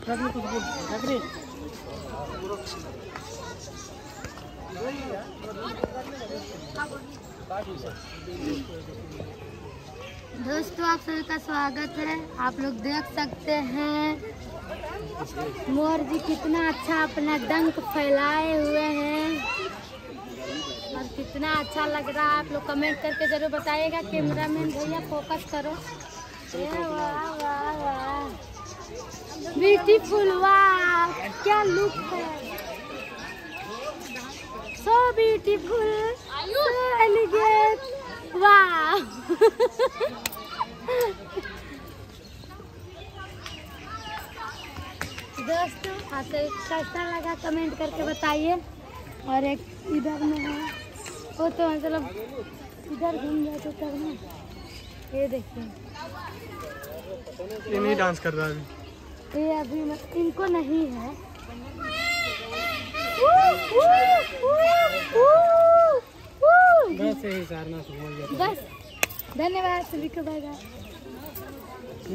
दोस्तों आप सभी का स्वागत है। आप लोग देख सकते हैं मोर जी कितना अच्छा अपना डंक फैलाए हुए हैं और कितना अच्छा लग रहा है। आप लोग कमेंट करके जरूर बताइएगा। कैमरामैन भैया फोकस करो। वाह वाह वाह, ब्यूटीफुल, वाह क्या लुक है, सो ब्यूटीफुल, सो एलिगेंट, वाह। दोस्तों आपसे कैसा लगा कमेंट करके बताइए। और एक इधर में है, वो तो मतलब इधर घूम जाते तब ना। ये देखिए ये नहीं डांस कर रहा है ये अभी इनको नहीं है। बस यही सारनाथ बोल बस धन्यवाद सभी को, बाय बाय।